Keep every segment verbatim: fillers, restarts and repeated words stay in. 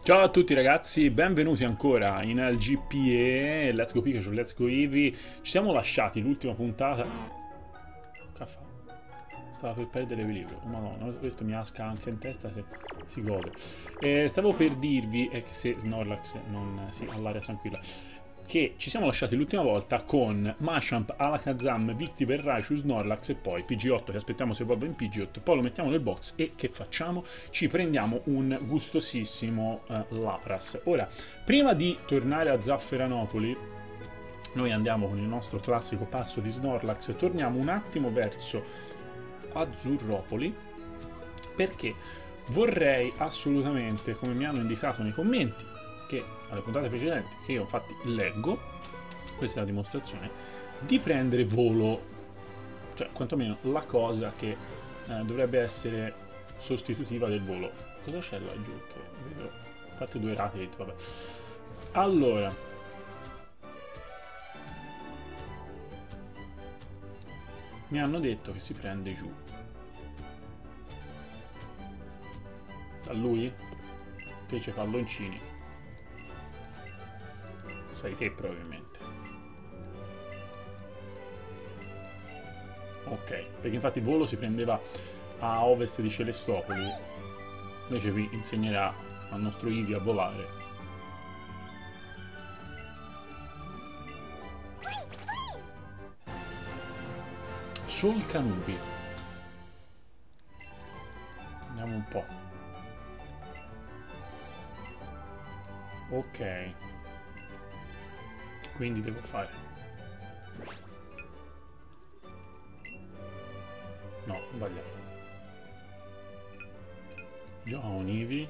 Ciao a tutti ragazzi, benvenuti ancora in L G P E, Let's Go Pikachu, Let's Go Eevee. Ci siamo lasciati l'ultima puntata. Caffa. Stavo per perdere l'equilibrio. Oh, madonna, questo mi asca anche in testa se si gode. Eh, stavo per dirvi, e che se Snorlax non si sì, all'aria tranquilla, che ci siamo lasciati l'ultima volta con Machamp, Alakazam, Victreebel, Raichu, Snorlax e poi P G otto che aspettiamo se evolve in P G otto, poi lo mettiamo nel box e che facciamo? Ci prendiamo un gustosissimo uh, Lapras. Ora, prima di tornare a Zafferanopoli, noi andiamo con il nostro classico passo di Snorlax e torniamo un attimo verso Azzurropoli, perché vorrei assolutamente, come mi hanno indicato nei commenti, che alle puntate precedenti, che io infatti leggo, questa è la dimostrazione, di prendere volo, cioè quantomeno la cosa che eh, dovrebbe essere sostitutiva del volo. Cosa c'è laggiù? Che vedo, a parte due rate, vabbè. Allora, mi hanno detto che si prende giù. Da lui? Fece palloncini. Sei te probabilmente. Ok, perché infatti volo si prendeva a ovest di Celestopoli. Invece vi insegnerà al nostro Eevee a volare. Solcanubi. Andiamo un po'. Ok. Quindi devo fare. No, sbagliato. Già ho un Eevee.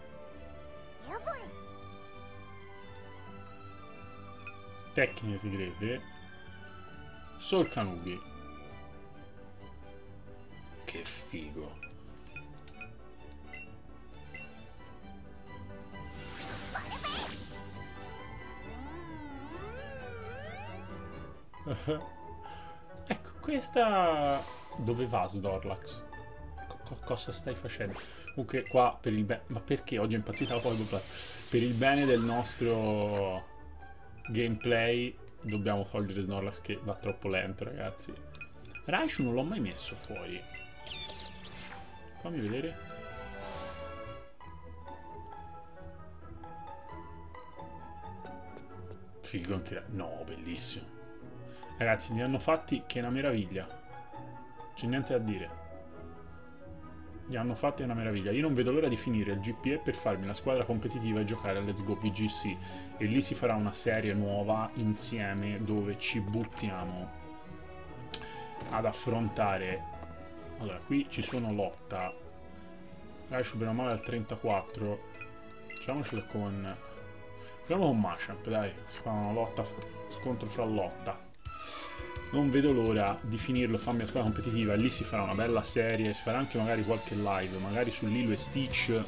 Tecniche segrete. Solcanubi. Che figo. Ecco, questa... Dove va Snorlax? Co cosa stai facendo? Comunque qua per il bene... Ma perché? Oggi è impazzita la Pokéball. Per il bene del nostro gameplay dobbiamo togliere Snorlax che va troppo lento, ragazzi. Raichu non l'ho mai messo fuori. Fammi vedere. Figo anche... No, bellissimo. Ragazzi, li hanno fatti che è una meraviglia. C'è niente da dire. Li hanno fatti una meraviglia. Io non vedo l'ora di finire il G P E per farmi una squadra competitiva e giocare a Let's Go V G C. E lì si farà una serie nuova insieme dove ci buttiamo ad affrontare. Allora, qui ci sono lotta. Raichu bene o male al trentaquattro. Facciamocelo con... Proviamo con Machamp, dai. Si fa una lotta, scontro fra lotta. Non vedo l'ora di finirlo, farmi la squadra competitiva e lì si farà una bella serie, si farà anche magari qualche live, magari su Lilo e Stitch,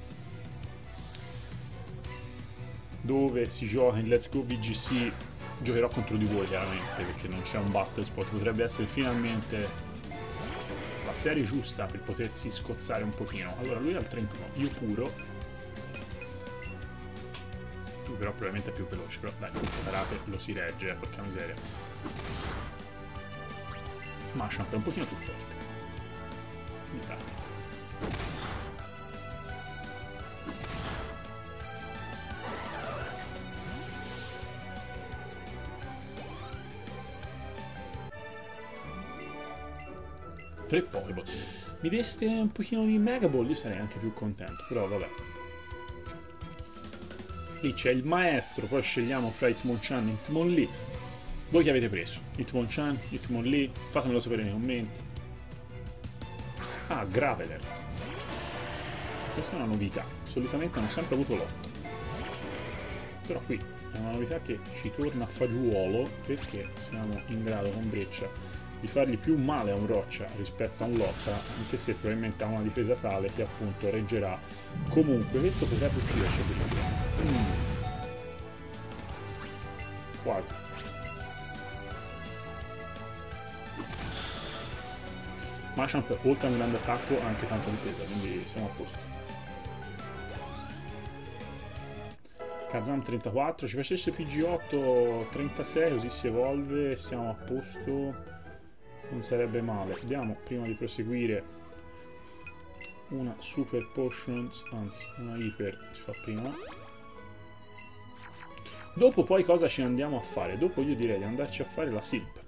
dove si gioca in Let's Go V G C. Giocherò contro di voi chiaramente, perché non c'è un battle spot, potrebbe essere finalmente la serie giusta per potersi scozzare un pochino. Allora lui è al trentuno, io puro, tu però probabilmente è più veloce, però dai, Karate lo si regge, porca miseria. Machamp è un pochino più forte. Dai. Tre Pokéball. Mi deste un pochino di Mega Ball, io sarei anche più contento, però vabbè. Lì c'è il maestro, poi scegliamo fra Hitmonchan e Hitmonlee. Voi che avete preso? Hitmonchan, Hitmonlee? Fatemelo sapere nei commenti. Ah, Graveler. Questa è una novità. Solitamente hanno sempre avuto l'otto. Però qui è una novità che ci torna a fagiolo, perché siamo in grado con Breccia di fargli più male a un roccia rispetto a un lotta, anche se probabilmente ha una difesa tale che appunto reggerà. Comunque questo potrebbe ucciderci addirittura. Mm. Quasi. Machamp oltre a un grande attacco ha anche tanta difesa, quindi siamo a posto. Kazam trentaquattro, ci facesse P G otto trentasei, così si evolve e siamo a posto. Non sarebbe male. Vediamo, prima di proseguire, una Super Potions, anzi, una Iper si fa prima. Dopo poi cosa ci andiamo a fare? Dopo io direi di andarci a fare la Silp.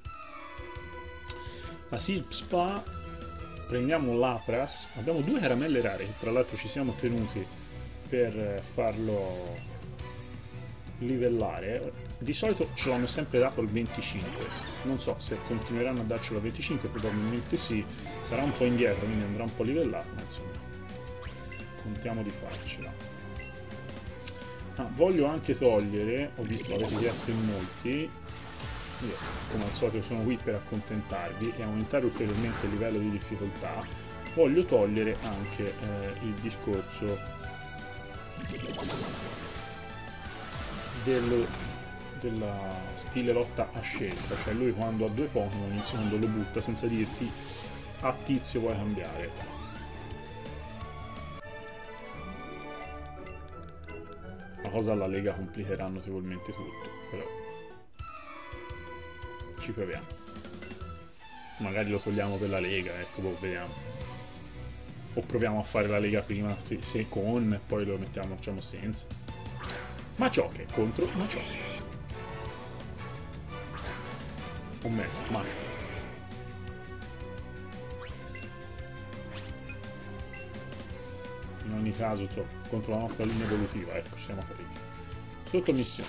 La Silp Spa, prendiamo l'Apras, abbiamo due caramelle rare che tra l'altro ci siamo tenuti per farlo livellare. Di solito ce l'hanno sempre dato al venticinque, non so se continueranno a darcelo al venticinque, probabilmente sì, sarà un po' indietro, quindi andrà un po' livellato, ma insomma contiamo di farcela. Ah, voglio anche togliere, ho visto l'avete chiesto in molti, io come al solito sono qui per accontentarvi e aumentare ulteriormente il livello di difficoltà. Voglio togliere anche eh, il discorso del della stile lotta a scelta, cioè lui quando ha due Pokémon in secondo lo butta senza dirti a tizio vuoi cambiare. La cosa alla Lega complicherà notevolmente tutto, però ci proviamo. Magari lo togliamo per la Lega, ecco, boh, vediamo. O proviamo a fare la Lega prima se, se con, e poi lo mettiamo, facciamo senza. Machoke contro Machoke. O meglio, ma in ogni caso, insomma, contro la nostra linea evolutiva, ecco, ci siamo capiti. Sottomissione.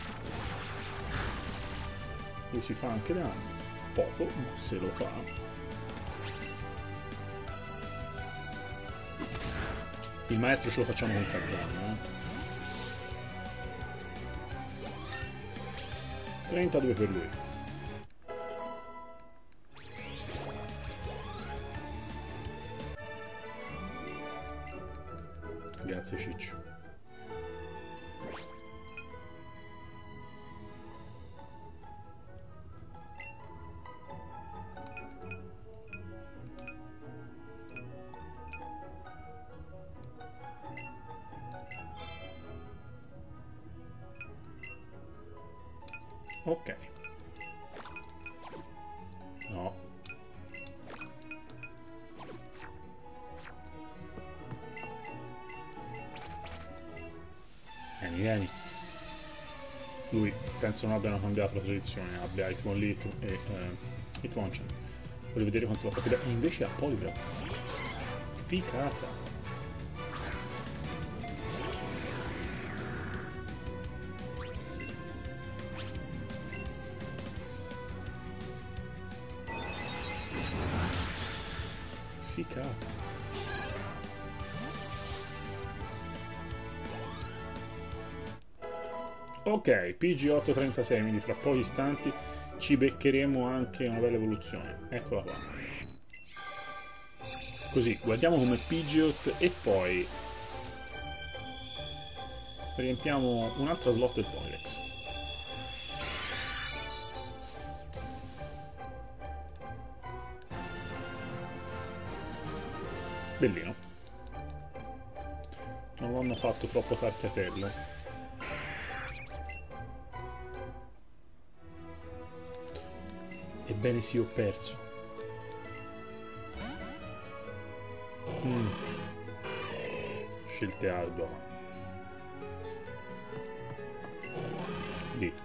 Lui si fa anche danno, poco, ma se lo fa. Il maestro ce lo facciamo con Kazan, eh? trentadue per lui. Grazie Ciccio. Ok. No. Vieni, vieni. Lui penso non abbiano cambiato la tradizione, abbia Hitmonlee e eh, Hitmonchan. Voglio vedere quanto la fa. E invece ha Poliwrath. Ficata. Ficata. Ok, P G otto trentasei, quindi fra pochi istanti ci beccheremo anche una bella evoluzione. Eccola qua. Così, guardiamo come Pidgeot e poi riempiamo un'altra slot del Pokédex. Bellino. Non l'hanno fatto troppo tarchiatello. Ebbene sì, ho perso. Mm. Scelte ardua. Lì.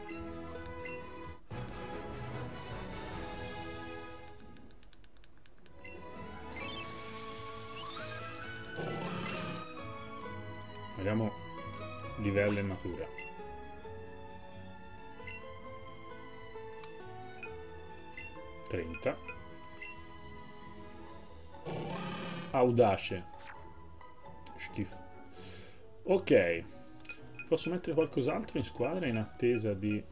Vediamo livello e natura. trenta. Audace. Schifo. Ok. Posso mettere qualcos'altro in squadra in attesa di...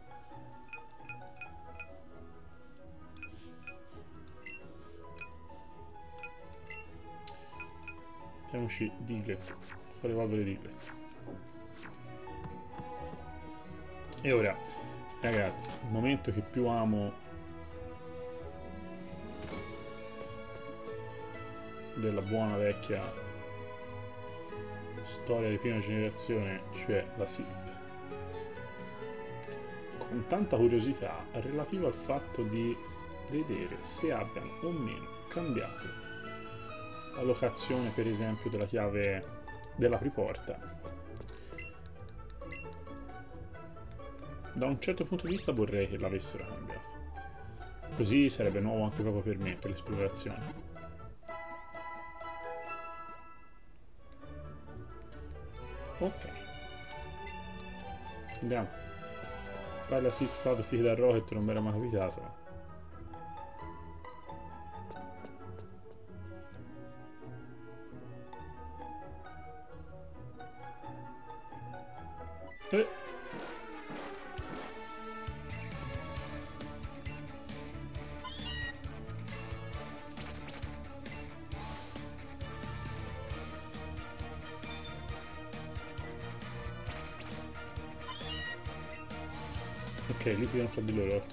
Mettiamoci Diglett. Fare evolvere Diglett. E ora, ragazzi, il momento che più amo della buona vecchia Storia di prima generazione, cioè la S I P. Con tanta curiosità relativa al fatto di vedere se abbiano o meno cambiato la locazione, per esempio, della chiave dell'apriporta. Da un certo punto di vista vorrei che l'avessero cambiato, così sarebbe nuovo anche proprio per me, per l'esplorazione. Ok, andiamo. Fare la sit fa vestiti da Rocket non mi era mai capitato. Eh. Ok, litigano fra di loro.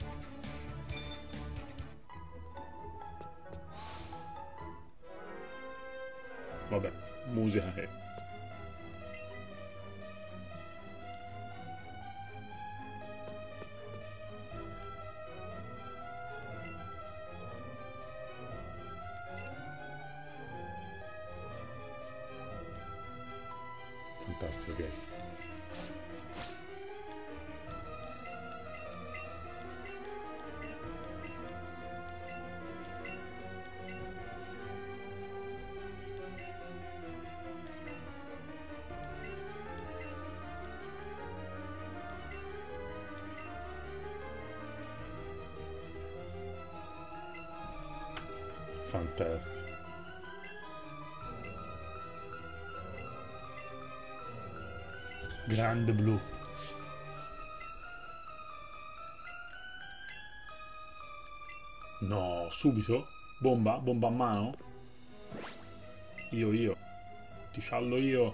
Vabbè, musica che... Fantastico, ok. Fantastico. Grande blu. No, subito? Bomba? Bomba a mano? Io, io. Ti sciallo io.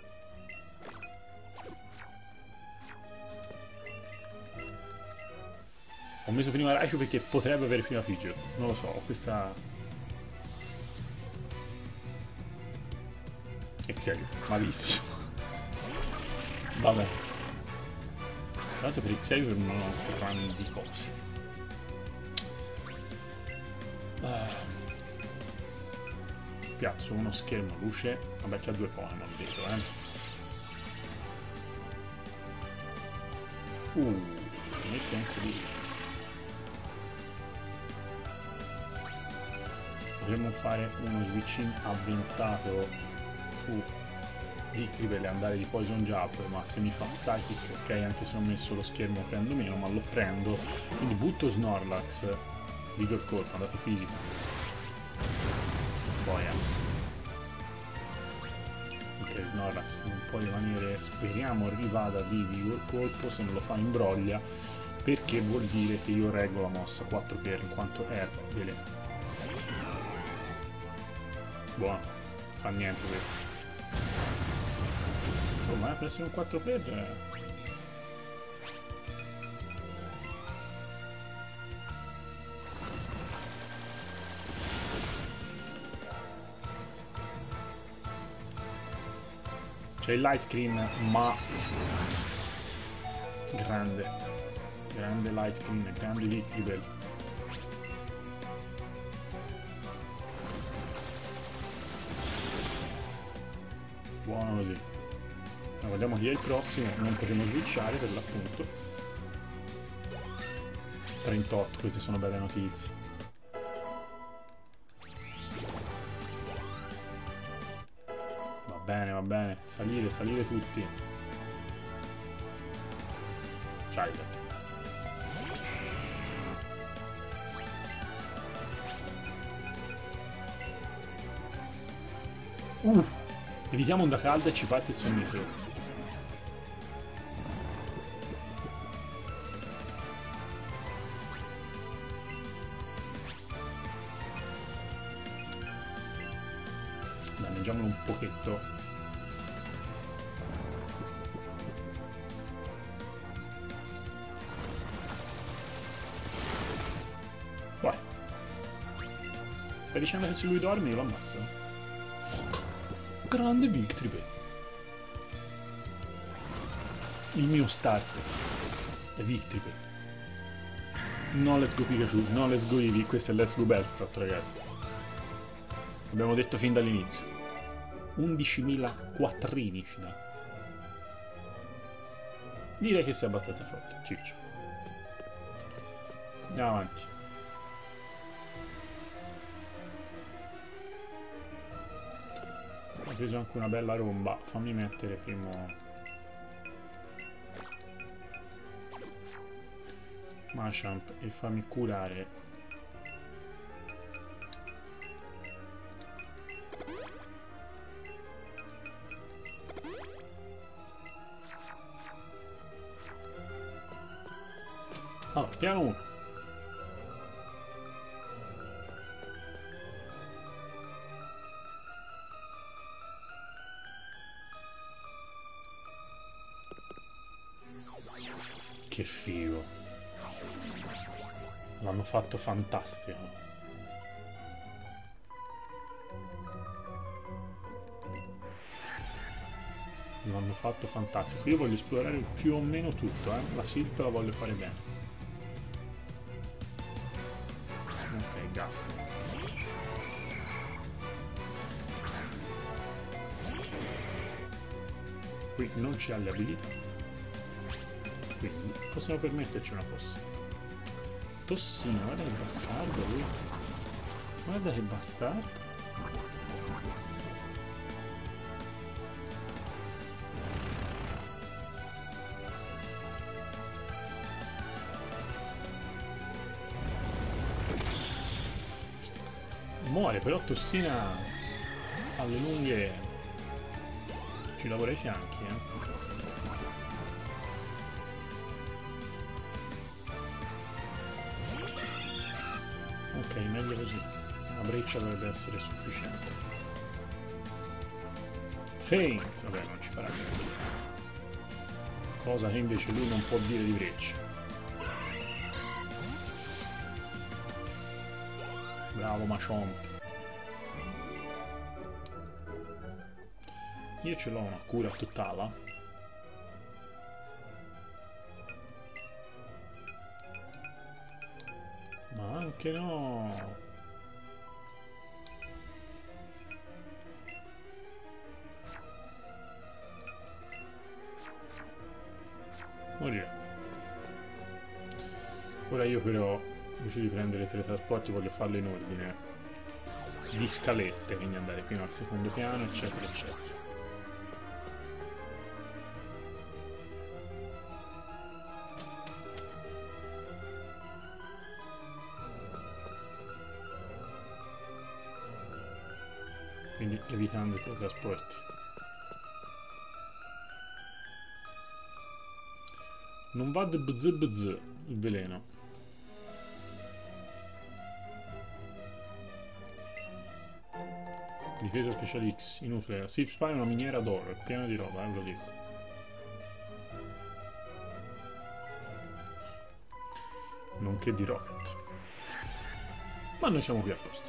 Ho messo prima Raichu perché potrebbe avere prima Pidgeot. Non lo so, ho questa... Excellior, malissimo. Vabbè. Tra l'altro per Excellior non ho grandi cose. Ah. Piazzo uno schermo luce. Vabbè, che ha due Pokémon dentro, eh. Uh, metto anche lì. Potremmo fare uno switching avventato su Victreebel e andare di Poison Jump, ma se mi fa Psychic, ok, anche se ho messo lo schermo prendo meno, ma lo prendo, quindi butto Snorlax, Vigor Colpo, andate fisico, boia. Ok, Snorlax non può rimanere, speriamo rivada di Vigor Colpo, se non lo fa imbroglia, perché vuol dire che io reggo la mossa quattro per in quanto erba, veleno. Buono, fa niente questo. Oh, ma per essere un quattro per... C'è il light screen, ma... Grande. Grande light screen, grande Victreebel. Buono così. Ma guardiamo chi è il prossimo, non potremo switchare per l'appunto. trentotto, queste sono belle notizie. Va bene, va bene, salire, salire tutti. Charizard. Uh, evitiamo onda calda e ci parte il sonnifero. Danneggiamolo un pochetto. Vai. Stai dicendo che se lui dorme io lo ammazzo? Grande Victreebel. il mio starter è Victripe. No Let's Go Pikachu, no Let's Go Eevee, questo è Let's Go Bellsprout, ragazzi. Abbiamo detto fin dall'inizio. undicimila quattordici da. Direi che sia abbastanza forte, ciccio. Andiamo avanti. Ho preso anche una bella romba. Fammi mettere prima Machamp e fammi curare. Allora, piano uno. Che figo. L'hanno fatto fantastico. L'hanno fatto fantastico. Io voglio esplorare più o meno tutto, eh. La Silp la voglio fare bene. Ok, gas. Qui non c'è le abilità. Quindi possiamo permetterci una fossa. Tossino, guarda che bastardo lui. Guarda che bastardo. Muore, però Tossina alle lunghe ci lavora ai fianchi, eh. Ok, meglio così. Una breccia dovrebbe essere sufficiente. Feint! Vabbè, non ci farà niente. Cosa che invece lui non può dire di breccia. Bravo Machamp. Io ce l'ho una cura totale. Ma anche no. Morirà. Ora io però, invece di prendere i teletrasporti, voglio farlo in ordine di scalette, quindi andare prima al secondo piano, eccetera, eccetera. Quindi evitando i teletrasporti. Non va bzz bzz il veleno. Difesa speciale X, inutile. Silp Spine è una miniera d'oro, è piena di roba, eh, ve lo dico. Nonché di rocket. Ma noi siamo qui apposta.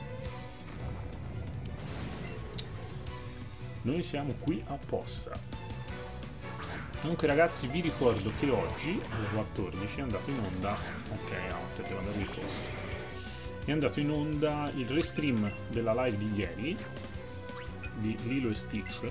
Noi siamo qui apposta. Comunque ragazzi, vi ricordo che oggi alle quattordici è andato in onda. Ok, no, devo andare in fossa. È andato in onda il restream della live di ieri di Lilo e Stitch.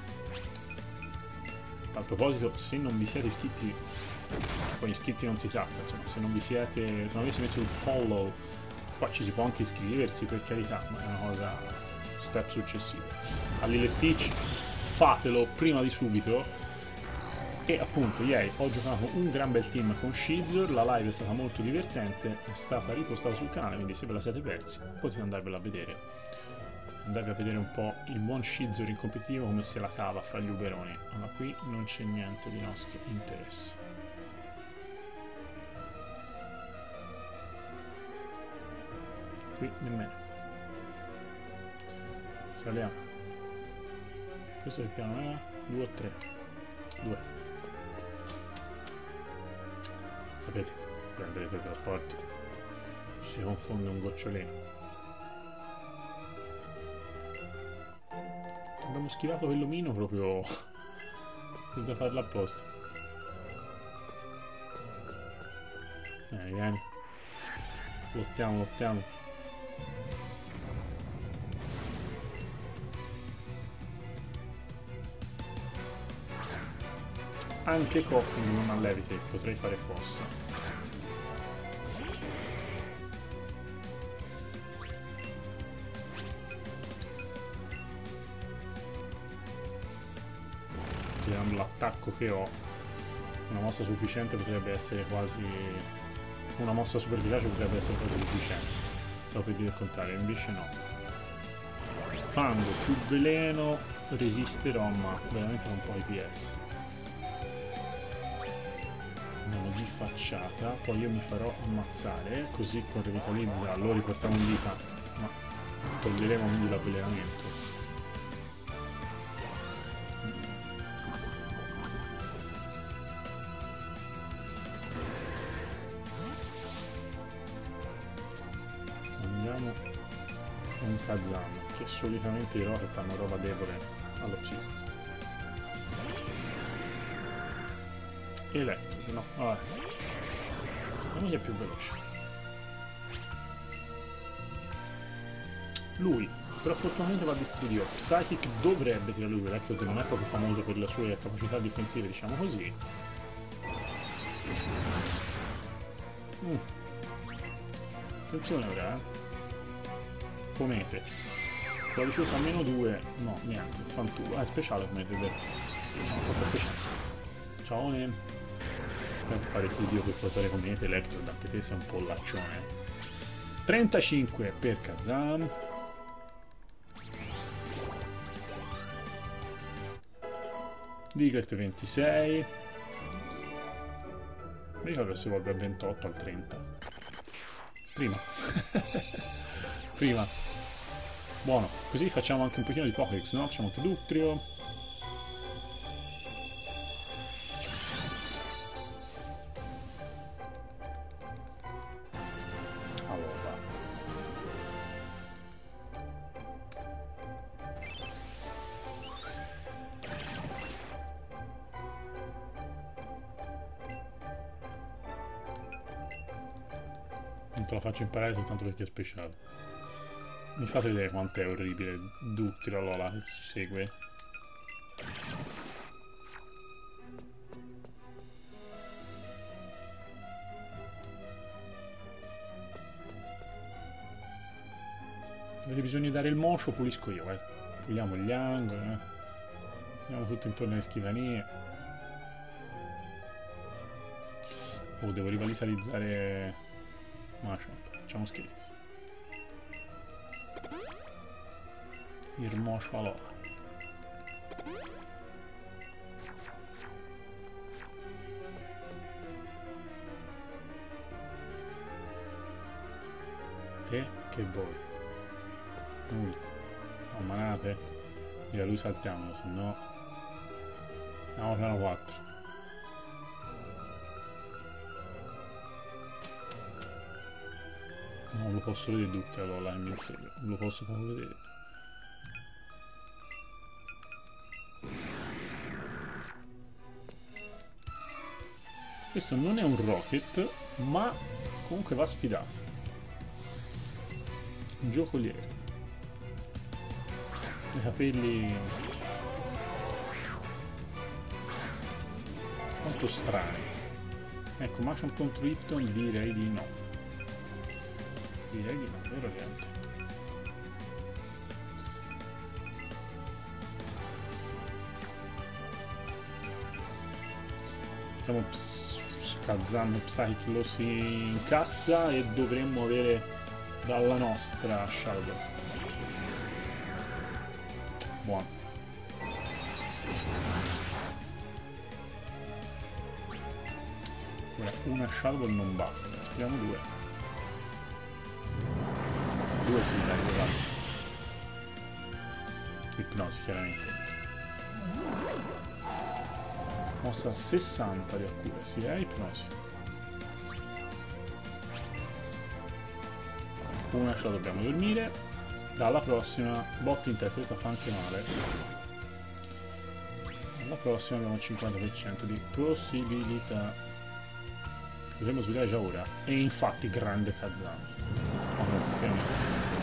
A proposito, se non vi siete iscritti, poi iscritti non si tratta, insomma, se non vi siete, se non avete messo il follow, qua ci si può anche iscriversi, per carità, ma è una cosa, step successivo. A Lilo e Stitch fatelo prima di subito. E appunto ieri ho giocato un gran bel team con Shizor, la live è stata molto divertente, è stata ripostata sul canale, quindi se ve la siete persi potete andarvela a vedere. Andarvi a vedere un po' il buon Shizor in competitivo come se la cava fra gli uberoni. Ma qui non c'è niente di nostro interesse. Qui nemmeno. Saliamo. Questo è il piano, eh? due o tre? due. Sapete, prendere i teletrasporti si confonde un gocciolino. Abbiamo schivato quell'omino proprio senza farlo apposta. Vieni, vieni. Lottiamo, lottiamo. Anche Coffin non ha Levitate, potrei fare fossa. Considerando l'attacco che ho, una mossa sufficiente potrebbe essere quasi... una mossa super efficace potrebbe essere quasi sufficiente. Stavo per dire il contrario, invece no. Fango più veleno, resisterò, ma veramente un po' I P S. Andiamo di facciata, poi io mi farò ammazzare, così con revitalizza lo riportiamo in vita, ma toglieremo quindi l'avvelenamento. Andiamo con Kazan, che solitamente i rocket hanno roba debole allo psico. Electrode, no, vabbè. Vediamo chi è più veloce. Lui, però fortunatamente va distrutto. Psychic dovrebbe tirare lui, Electrode non è proprio famoso per le sue capacità difensive, diciamo così. Mm. Attenzione ora, eh. Comete. Con la difesa a meno due, no, niente, fantulo. Ah, è speciale Comete, è vero. Ciao, ne. Tanto fare studio per portare Comete, Electrode, anche te sei un po' laccione. trentacinque per Kazan. Diglett ventisei. Mi ricordo che si evolve a ventotto al trenta. Prima. Prima. Buono. Così facciamo anche un pochino di Pokédex, no? Facciamo anche Ductrio. Allora. Non te la faccio imparare soltanto perché è speciale. Mi fate vedere quanto è orribile Ductrio Lola che si segue. Avete bisogno di dare il mocio, pulisco io, eh. Puliamo gli angoli, eh. Andiamo tutti intorno alle scrivanie. Oh, devo rivitalizzare Machamp, facciamo scherzi. Il mocio allora. Te che vuoi? Nulla. Oh, manate. E a lui saltiamolo, se no. Andiamo piano quattro. Non lo posso vedere tutti allora in insieme. Non lo posso proprio vedere. Questo non è un rocket, ma comunque va sfidato. Un giocoliere. I capelli... quanto strani. Ecco, Machamp contro Lipton direi di no. Direi di no, vero niente. Stiamo Kazan Psyche lo si incassa e dovremmo avere dalla nostra Shadow. Buono. Ora una Shadow non basta, speriamo due. Due si dà due. Ipnosi chiaramente. Mossa sessanta di accuracy, eh, ipnosi. Una ce la dobbiamo dormire. Dalla prossima, botte in testa, questa fa anche male. Alla prossima abbiamo il cinquanta per cento di possibilità. Dovremmo svegliare già ora. E infatti grande Kazami. Oh no, finalmente.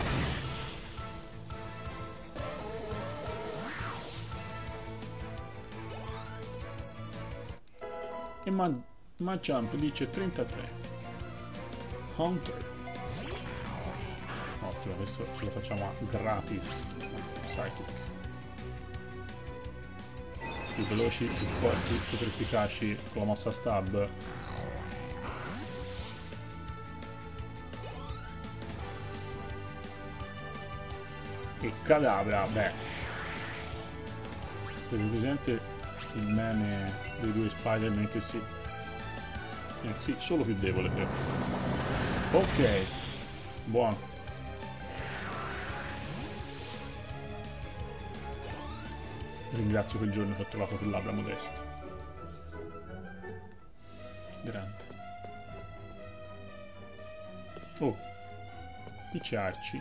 E ma, ma Jump dice trentatré. Hunter. Ottimo, questo ce lo facciamo a gratis. Psychic. Più veloci, più forti, più efficaci con la mossa stab. E cadavra, beh. Avete presente il meme dei due Spider-Man che si... Eh, sì, solo più debole però. Ok. Buono. Ringrazio quel giorno che ho trovato quel labbra modesto. Grande. Oh. Qui c'è Arci.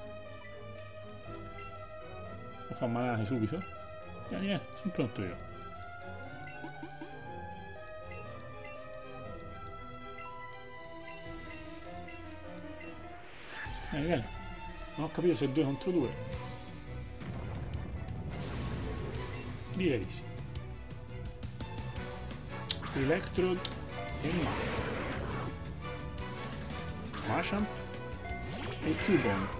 Lo fa manare subito? Vieni, eh, sono pronto io. Vieni, vieni. Non ho capito se è due contro due. Direi di sì. Electrode e Machamp e Cubone.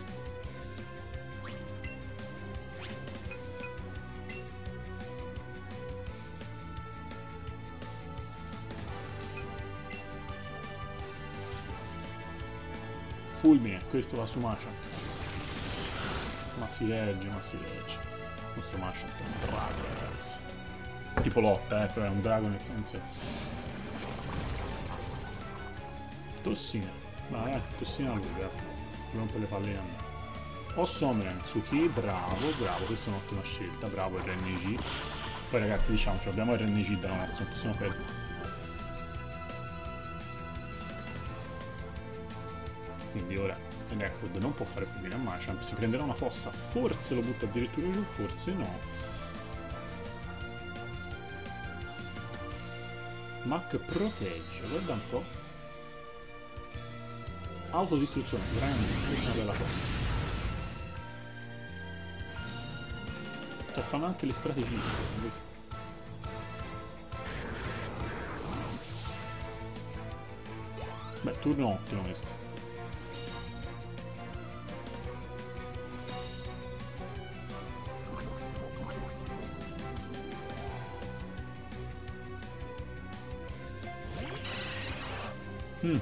Fulmine, questo va su Machamp. Ma si regge, ma si regge. Il nostro Machamp è un drago, ragazzi. Tipo lotta, eh, però è un drago nel senso. Tossina. Vai, eh, tossina a lui, eh. Rompe le palline a me. Ho Somren su chi? Bravo, bravo, questa è un'ottima scelta, bravo R N G. Poi ragazzi diciamoci, abbiamo R N G da nostro, non possiamo perdere. Quindi ora Electrode non può fare fulmine a Machamp, si prenderà una fossa, forse lo butta addirittura giù, forse no. Mac protegge, guarda un po'. Autodistruzione, grande, questa è una bella cosa. Cioè fanno anche le strategie. Beh, turno ottimo questo. Mm.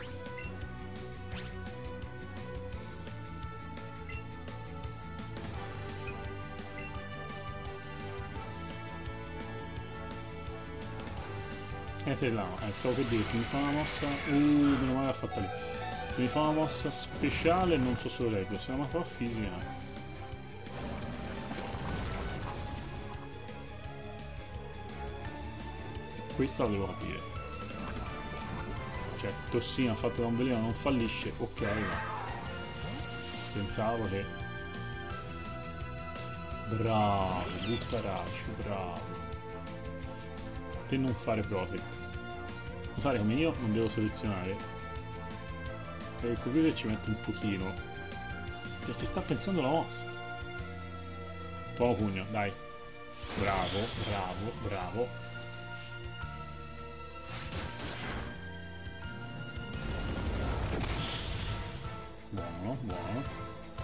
Eh, te là, eh, stavo per dire, se mi fa una mossa... Uh, meno male l'ha fatta lì. Se mi fa una mossa speciale non so se lo leggo, se la fa fisica... Questa la devo capire. Cioè, tossina fatta da un veleno non fallisce, ok, ma... Pensavo che... Bravo, buttaraccio, bravo. Te non fare protect. Notare come io non devo selezionare. E il computer ci mette un pochino. Perché sta pensando la mossa. Tuono pugno, dai. Bravo, bravo, bravo. Buono, buono.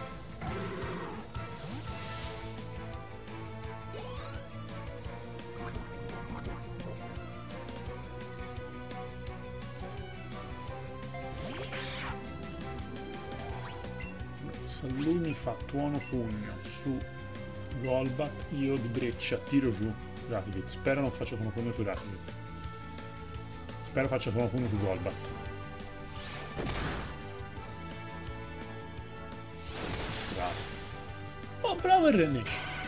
Se lui mi fa tuono pugno su Golbat, io di breccia tiro giù Raticate. Spero non faccia tuono pugno su Raticate. Spero faccia tuono pugno su Golbat. Bravo. Oh, bravo il René.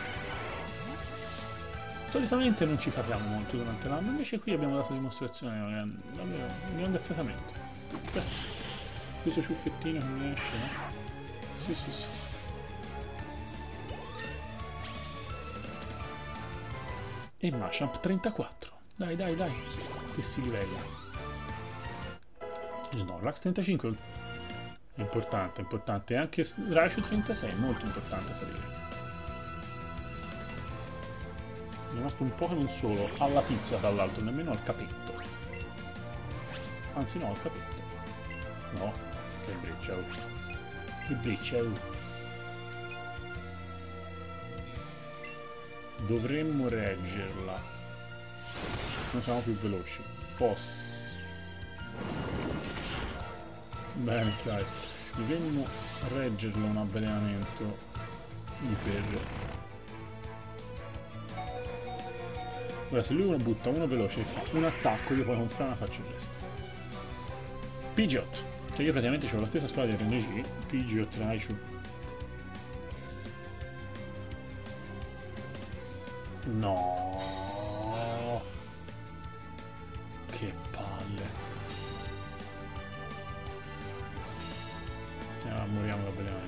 Solitamente non ci capiamo molto durante l'anno, invece qui abbiamo dato dimostrazione davvero un grande affetamento. Grazie. Questo ciuffettino che mi esce, no? Sì, sì, sì. E Machamp trentaquattro. Dai, dai, dai. Che si livella. Snorlax trentacinque. Importante, importante. E anche Raichu trentasei, molto importante salire. È rimasto un Pokémon solo alla tizia, tra l'altro, nemmeno al capetto. Anzi no, al capetto. No, che breccia. Oh. Che breccia. Oh. Dovremmo reggerla. Non siamo più veloci. Foss. Bene, sai. Dovremmo reggerlo un avvelenamento iper. Ora se lui uno butta uno veloce e fa un attacco, io poi con Frana faccio il resto. Pidgeot. Cioè io praticamente ho la stessa squadra di R N G. Pidgeot, Raichu. No. Che palle. Ah, moriamo d'avvelenamento.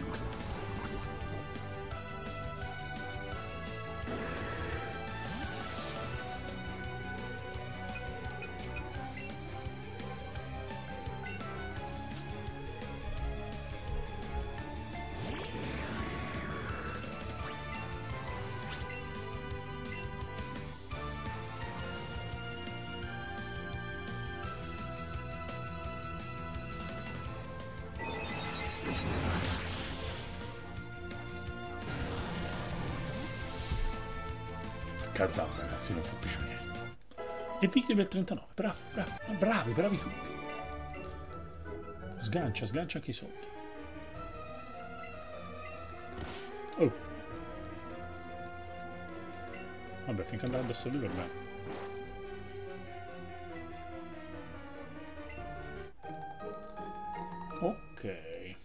Kazan, ragazzi, non fa più niente. E Victor del trentanove, bravo, bravo, bravi, bravi tutti. Sgancia, sgancia anche i soldi. Oh. Vabbè, finché andrà addosso a lui va bene. Ok.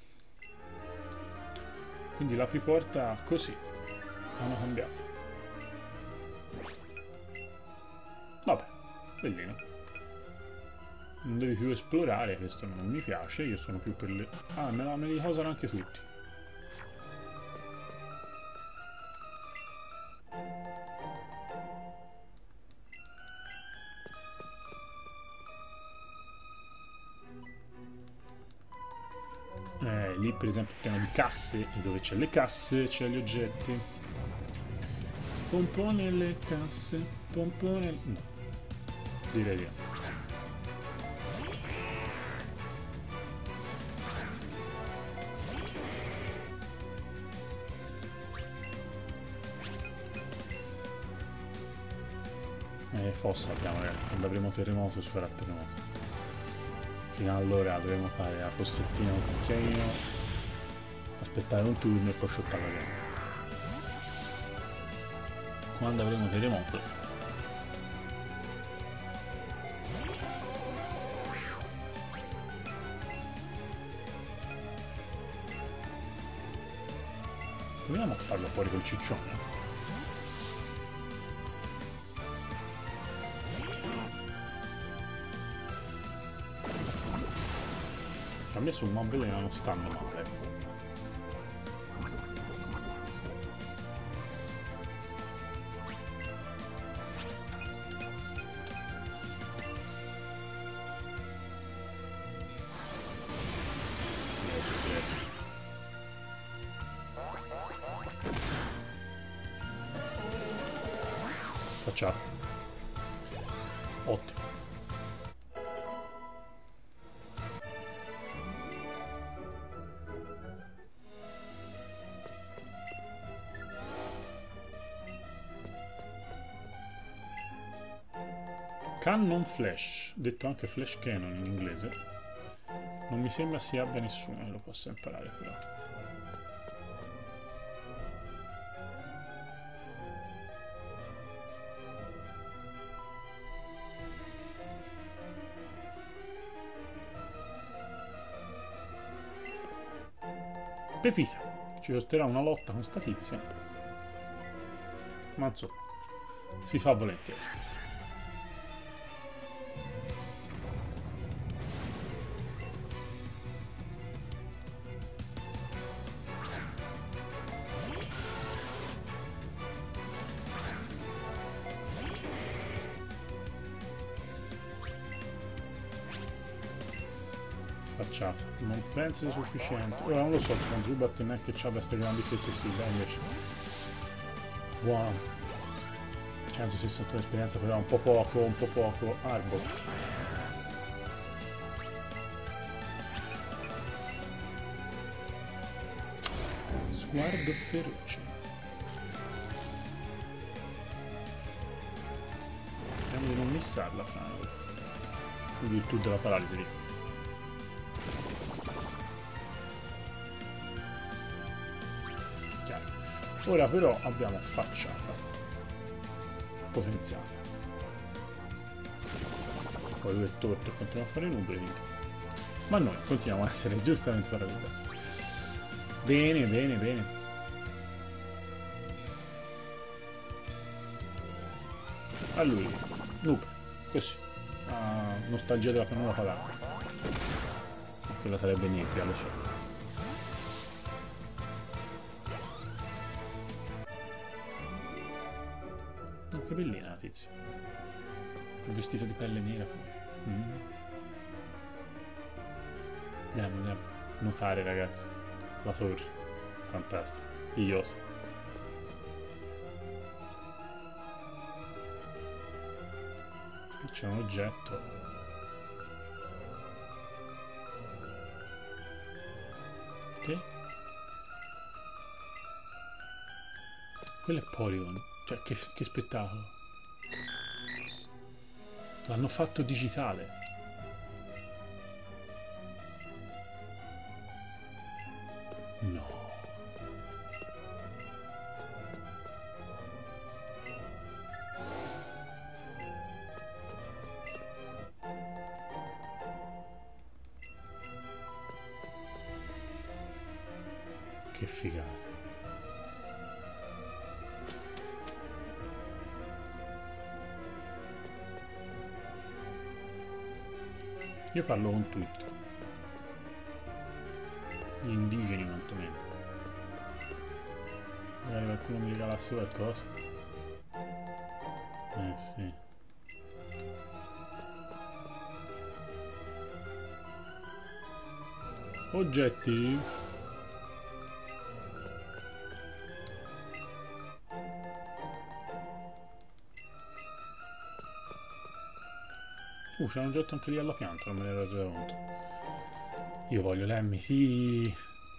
Quindi l'apriporta così. Hanno cambiato. Vabbè, bellino. Non devi più esplorare, questo non mi piace, io sono più per le... Ah, me, la, me li causano anche tutti. Eh, lì per esempio il piano di casse, e dove c'è le casse c'è gli oggetti. Pompone le casse, pompone... no. Direi di no. Eh, fossa abbiamo, eh. Quando avremo terremoto si farà terremoto. Fino ad allora dovremo fare la fossettina un cucchiaino, aspettare un turno e poi shottarla dentro. Quando avremo terremoto proviamo a farlo fuori col ciccione. A me sul mob veleno non stanno male. Facciamo. Ottimo. Cannon Flash, detto anche Flash Cannon in inglese, non mi sembra si abbia nessuno che lo possa imparare però. Pepita, ci costerà una lotta con sta tizia, ma insomma, si fa volentieri. facciata. Non penso sia sufficiente. Ora non lo so, con Zubat non è che c'ha queste grandi flessività invece. Buono. centosessantotto di esperienza, però un po' poco, un po' poco. Arbor. Sguardo feroce. Speriamo di non missarla, fra in virtù della paralisi lì. Chiaro. Ora però abbiamo facciata potenziata. Poi lui è torto e continua a fare numeri, ma noi continuiamo a essere giustamente paralizzati. Bene, bene, bene. A lui, Noob, così. Ah, nostalgia della cannona patata. Quella sarebbe niente, lo so. Oh, che bellina la tizia. Il vestito di pelle nera. Mm. Andiamo, andiamo. Nuotare, ragazzi. La torre. Fantastico. Ioso. Qui c'è un oggetto. Che? Quello è Porygon. Cioè, che, che spettacolo. L'hanno fatto digitale. No. Che figata. Io parlo con tutti. Gli indigeni quantomeno. Magari qualcuno mi regalasse qualcosa. Eh sì. Oggetti. Uh, c'è un oggetto anche lì alla pianta, non me ne ero già conto. Io voglio l'M, sì.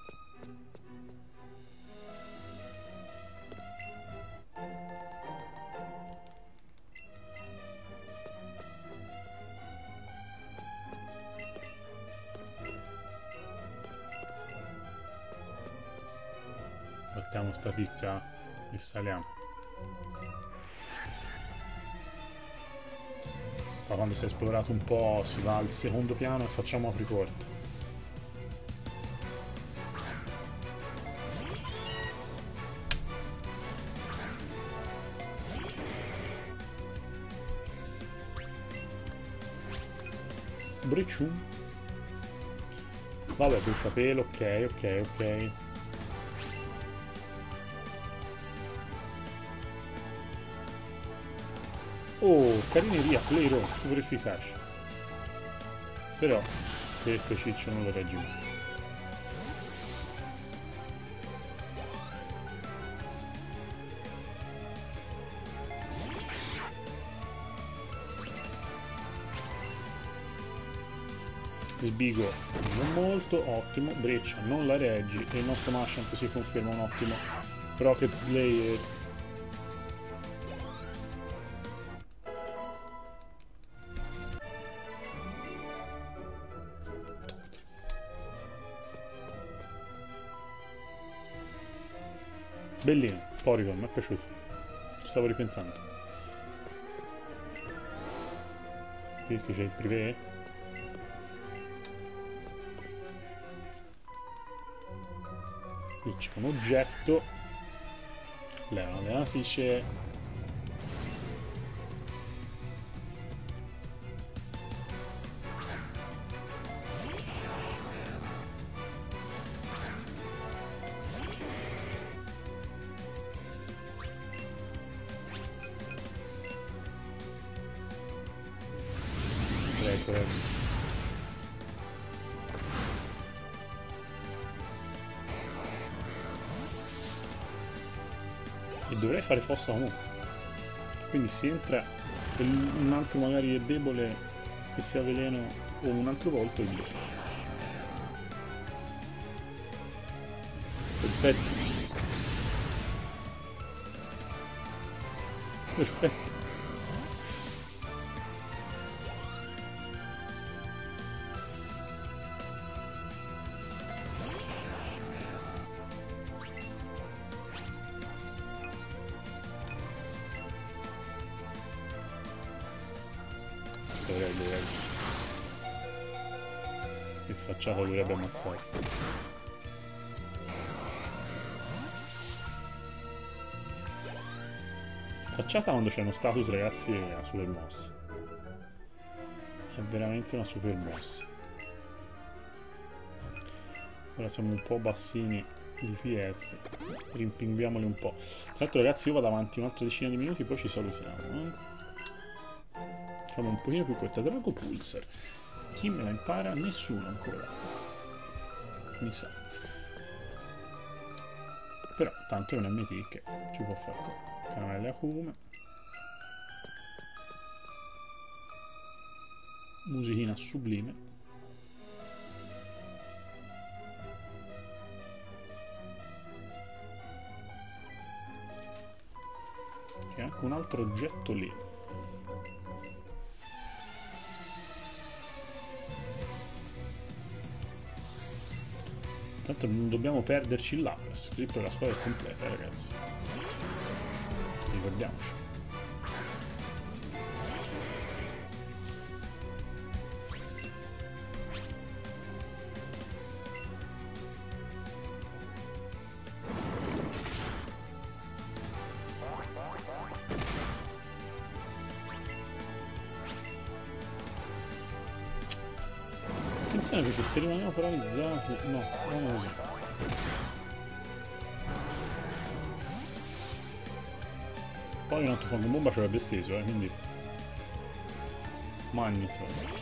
Battiamo sta tizia e saliamo. Ma quando si è esplorato un po' si va al secondo piano e facciamo apriporta. Briciù. Vabbè, bruciapelo, ok, ok, ok. Oh, carineria, Playro, super efficace. Però questo ciccio non lo reggi mai. Sbigo non molto, ottimo. Breccia non la reggi e il nostro Machamp si conferma un ottimo Rocket Slayer. Bellino, Porygon, mi è piaciuto. Ci stavo ripensando. Qui c'è il privé. Qui c'è un oggetto. Leva allenatrice. dovrei fare fossa comunque. Quindi se entra un altro magari è debole che sia veleno o un altro volto, io. Perfetto. Perfetto. Che facciata dovrebbe ammazzare. Facciata quando c'è uno status, ragazzi, è una super mossa. È veramente una super mossa. Ora siamo un po' bassini di P S. Rimpinguiamoli un po'. Tra l'altro, ragazzi, io vado avanti un'altra decina di minuti, poi ci salutiamo. Eh? Facciamo un pochino più corta. Drago Pulsar. Chi me la impara? Nessuno ancora. Mi sa. Però tanto è un M T che ci può fare qua. Canale Acume. Musichina sublime. C'è anche un altro oggetto lì. Tanto non dobbiamo perderci il Lapras, così poi la squadra è completa, ragazzi. Ricordiamoci. Attenzione perché se rimaniamo paralizzati... No, non così. Poi un altro fango bomba ci avrebbe steso, eh, quindi... Magnito.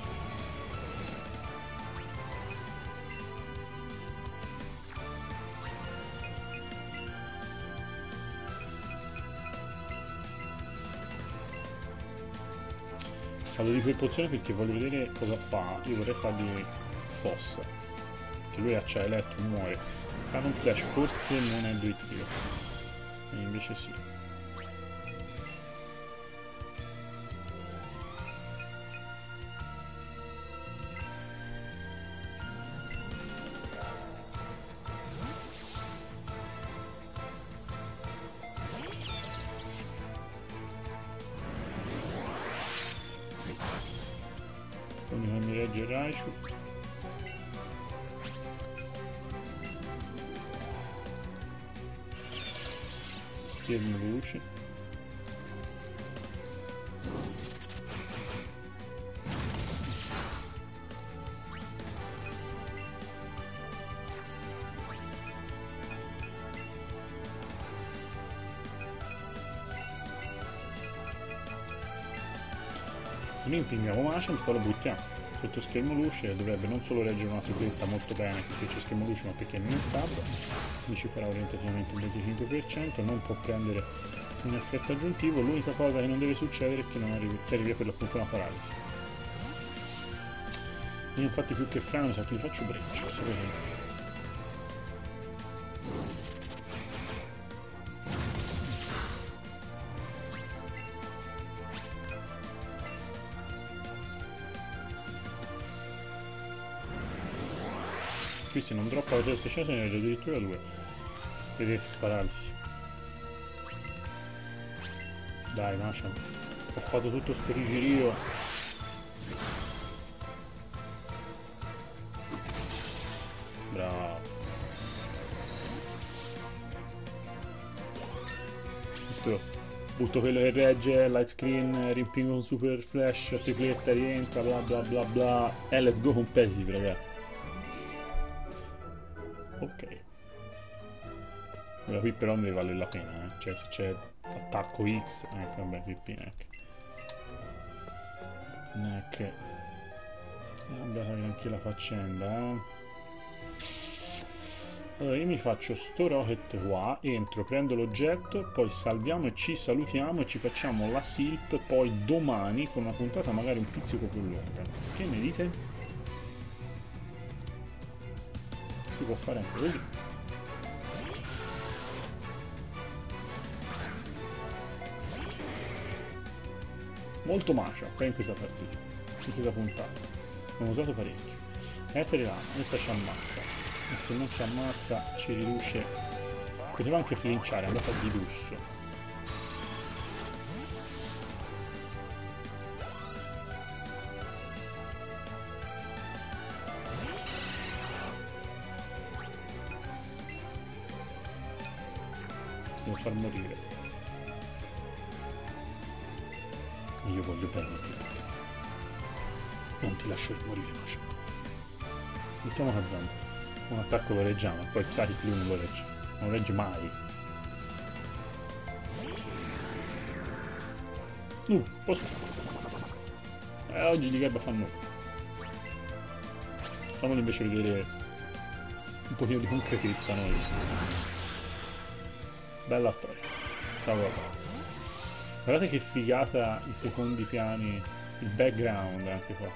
Vado di quel pozione perché voglio vedere cosa fa. Io vorrei fargli fossa. Che lui accia elettro, muore. Canon Flash forse non è intuitivo. E invece sì. Quindi mi regge Raichu. Schermo luce. Noi impegniamo Machamp, poi lo buttiamo sotto schermo luce, dovrebbe non solo reggere una tripletta molto bene perché c'è schermo luce ma perché non è stabile, quindi ci farà orientativamente un venticinque per cento, non può prendere un effetto aggiuntivo, l'unica cosa che non deve succedere è che non arrivi, che arrivi per l'appunto una paralisi. Io infatti più che freno mi sa che gli faccio breccia, sapete? Qui se non droppa la testa speciale se ne regge addirittura due. Vedete, paralisi. Dai, Machamp. Ho fatto tutto sto rigirio. Bravo. Questo butto quello che regge, light screen, rimpingo con super flash, tripletta, rientra, bla bla bla bla. E eh, let's go competitive, ragazzi. Ok. Ora qui però ne vale la pena, eh. Cioè se c'è attacco X, ecco vabbè, P P neck. Neck. È andata anche la faccenda, eh. Allora io mi faccio sto rocket qua, entro, prendo l'oggetto, poi salviamo e ci salutiamo e ci facciamo la silp poi domani con una puntata magari un pizzico più lunga. Che ne dite? Si può fare anche così. Molto macia qua in questa partita, in questa puntata. Abbiamo usato parecchio. Etere là, questa ci ammazza. E se non ci ammazza ci riduce. Poteva anche flinciare, è andata di lusso. Devo far morire. Io voglio bene morire. Non ti lascio morire, Macia. Mettiamo Kazan. Un attacco lo reggiamo, poi Psychic lui non lo regge. Non regge mai. Uh, posso... Eh, oggi gli Gabba fa nulla. Facciamolo invece vedere un pochino di concretezza noi. Bella storia. Cavolo. Guardate che figata i secondi piani, il background anche qua.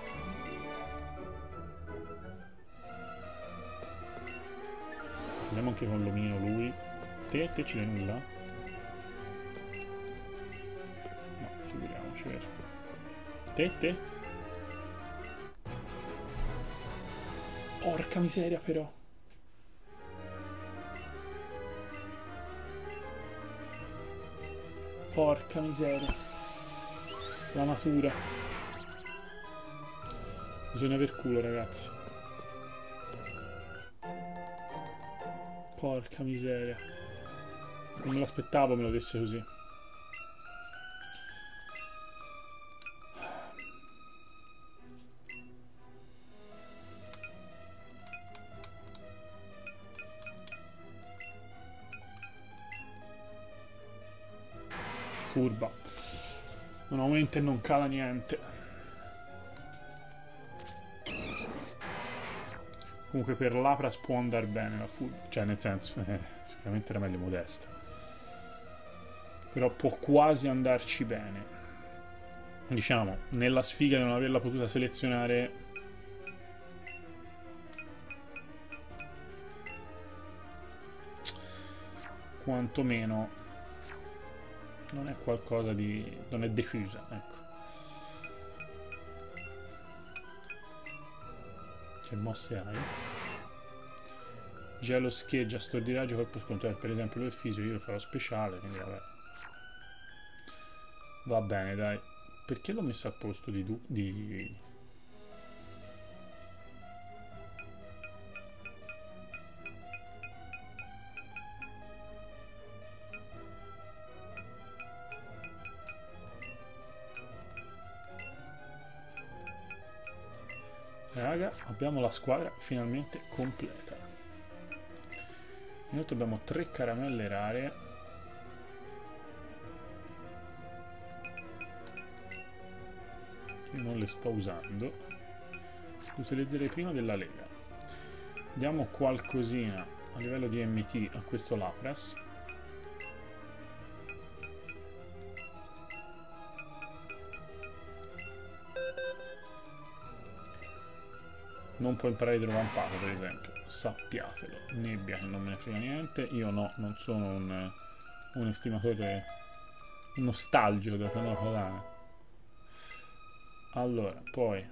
Andiamo anche con l'omino lui. Te, te ci dai nulla? No, figuriamoci, vero. Te, te? Porca miseria però. Porca miseria. La natura. Bisogna aver culo, ragazzi. Porca miseria. Non me l'aspettavo me lo desse così. Furba. Non aumenta e non cala niente. Comunque per l'Apras può andare bene la furba. Cioè nel senso, eh, sicuramente era meglio modesta. Però può quasi andarci bene. Diciamo, nella sfiga di non averla potuta selezionare... quantomeno... non è qualcosa di... non è decisa, ecco. Che mosse hai? Gelo scheggia, stordiraggio, colpo sconto. Per esempio lui è fisico, io lo farò speciale, quindi vabbè. Va bene, dai. Perché l'ho messo al posto di... Du di... Raga, abbiamo la squadra finalmente completa. Noi abbiamo tre caramelle rare. Che non le sto usando. Le utilizzerei prima della lega. Diamo qualcosina a livello di M T a questo Lapras. Non può imparare idrovampato, per esempio, sappiatelo. Nebbia che non me ne frega niente. Io no, non sono un, un estimatore nostalgico della Pianola Padana. Allora, poi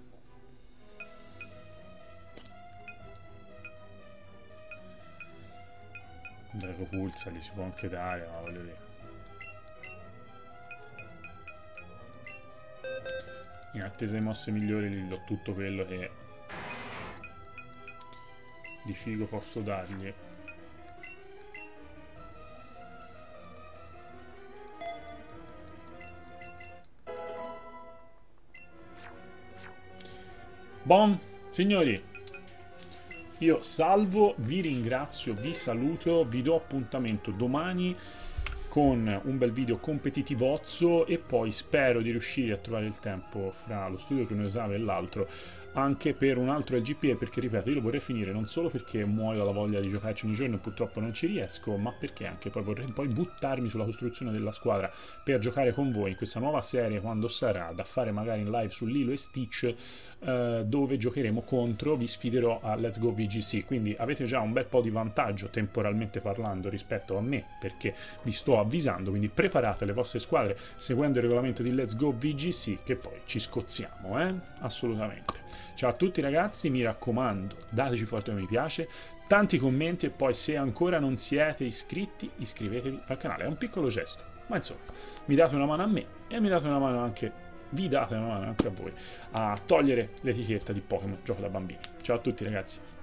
Drago Pulsa li si può anche dare, ma voglio dire. In attesa di mosse migliori gli do tutto quello che di figo posso dargli. Bon, signori, io salvo, vi ringrazio, vi saluto, vi do appuntamento domani con un bel video competitivozzo, e poi spero di riuscire a trovare il tempo fra lo studio Cronosave e l'altro anche per un altro L G P E, perché ripeto, io lo vorrei finire non solo perché muoio dalla voglia di giocarci ogni giorno e purtroppo non ci riesco, ma perché anche poi vorrei poi buttarmi sulla costruzione della squadra per giocare con voi in questa nuova serie, quando sarà, da fare magari in live su Lilo e Stitch, eh, dove giocheremo contro, vi sfiderò a Let's Go V G C, quindi avete già un bel po' di vantaggio temporalmente parlando rispetto a me, perché vi sto avvisando, quindi preparate le vostre squadre seguendo il regolamento di Let's Go V G C, che poi ci scozziamo, eh? Assolutamente. Ciao a tutti ragazzi, mi raccomando, dateci forte un mi piace, tanti commenti, e poi se ancora non siete iscritti iscrivetevi al canale, è un piccolo gesto, ma insomma mi date una mano a me e mi date una mano anche, vi date una mano anche a voi a togliere l'etichetta di Pokémon Gioco da Bambini. Ciao a tutti ragazzi.